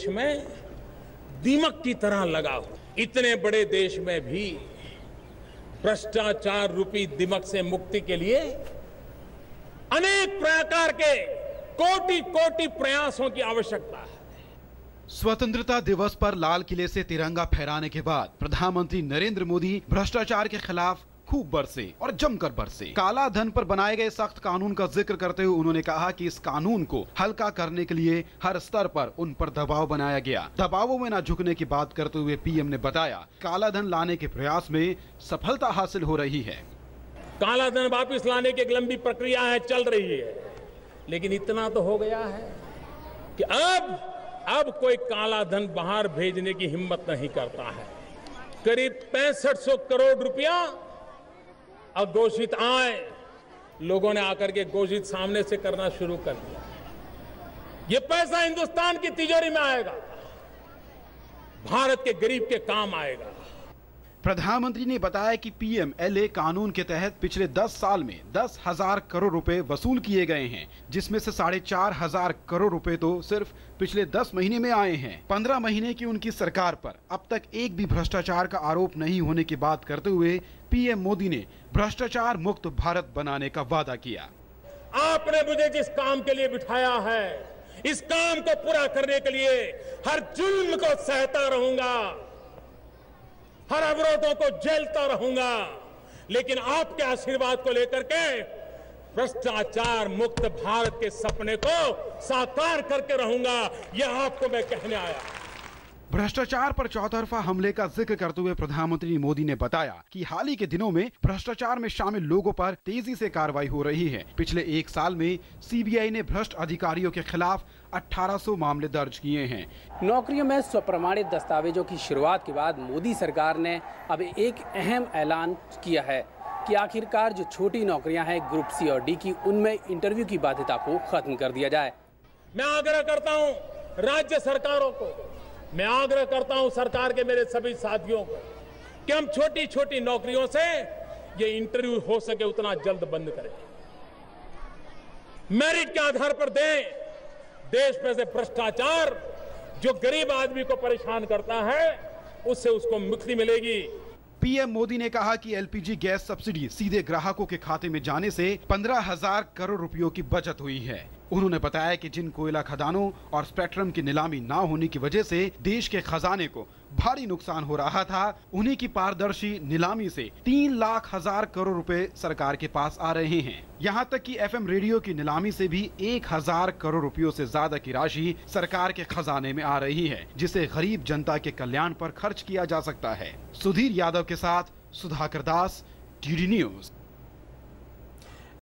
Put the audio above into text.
में दीमक की तरह लगा हो। इतने बड़े देश में भी भ्रष्टाचार रूपी दीमक से मुक्ति के लिए अनेक प्रकार के कोटि प्रयासों की आवश्यकता है। स्वतंत्रता दिवस पर लाल किले से तिरंगा फहराने के बाद प्रधानमंत्री नरेंद्र मोदी भ्रष्टाचार के खिलाफ खूब बरसे और जमकर बरसे। काला धन पर बनाए गए सख्त कानून का जिक्र करते हुए उन्होंने कहा कि इस कानून को हल्का करने के लिए हर स्तर पर उन पर दबाव बनाया गया। दबावों में न झुकने की बात करते हुए पीएम ने बताया, काला धन लाने के प्रयास में सफलता हासिल हो रही है। काला धन वापिस लाने की एक लंबी प्रक्रिया है, चल रही है, लेकिन इतना तो हो गया है कि अब कोई काला धन बाहर भेजने की हिम्मत नहीं करता है। करीब 6500 करोड़ रुपया अघोषित आय लोगों ने आकर के घोषित सामने से करना शुरू कर दिया। ये पैसा हिंदुस्तान की तिजोरी में आएगा, भारत के गरीब के काम आएगा। प्रधानमंत्री ने बताया कि पीएमएलए कानून के तहत पिछले 10 साल में 10,000 करोड़ रुपए वसूल किए गए हैं, जिसमें से 4,500 करोड़ रुपए तो सिर्फ पिछले 10 महीने में आए हैं। 15 महीने की उनकी सरकार पर अब तक एक भी भ्रष्टाचार का आरोप नहीं होने की बात करते हुए पीएम मोदी ने भ्रष्टाचार मुक्त भारत बनाने का वादा किया। आपने मुझे जिस काम के लिए बिठाया है, इस काम को पूरा करने के लिए हर जुल्म को सहता रहूंगा, हर अवरोधों को झेलता रहूंगा, लेकिन आपके आशीर्वाद को लेकर के भ्रष्टाचार मुक्त भारत के सपने को साकार करके रहूंगा। यह आपको मैं कहने आया। भ्रष्टाचार पर चौतरफा हमले का जिक्र करते हुए प्रधानमंत्री मोदी ने बताया कि हाल ही के दिनों में भ्रष्टाचार में शामिल लोगों पर तेजी से कार्रवाई हो रही है। पिछले 1 साल में सीबीआई ने भ्रष्ट अधिकारियों के खिलाफ 1800 मामले दर्ज किए हैं। नौकरियों में स्वप्रमाणित दस्तावेजों की शुरुआत के बाद मोदी सरकार ने अब एक अहम ऐलान किया है कि आखिरकार जो छोटी नौकरियां हैं ग्रुप सी और डी की, उनमें इंटरव्यू की बाध्यता को खत्म कर दिया जाए। मैं आग्रह करता हूं राज्य सरकारों को, मैं आग्रह करता हूं सरकार के मेरे सभी साथियों को कि हम छोटी छोटी नौकरियों से ये इंटरव्यू हो सके उतना जल्द बंद करें, मेरिट के आधार पर दें। देश में से भ्रष्टाचार जो गरीब आदमी को परेशान करता है, उससे उसको मुक्ति मिलेगी। पीएम मोदी ने कहा कि एलपीजी गैस सब्सिडी सीधे ग्राहकों के खाते में जाने से 15,000 करोड़ रुपयों की बचत हुई है। उन्होंने बताया कि जिन कोयला खदानों और स्पेक्ट्रम की नीलामी न होने की वजह से देश के खजाने को भारी नुकसान हो रहा था, उन्हीं की पारदर्शी नीलामी से 3,00,000 करोड़ रुपए सरकार के पास आ रहे हैं। यहाँ तक कि एफएम रेडियो की नीलामी से भी 1,000 करोड़ रुपयों से ज्यादा की राशि सरकार के खजाने में आ रही है, जिसे गरीब जनता के कल्याण पर खर्च किया जा सकता है। सुधीर यादव के साथ सुधाकर दास, डीडी न्यूज।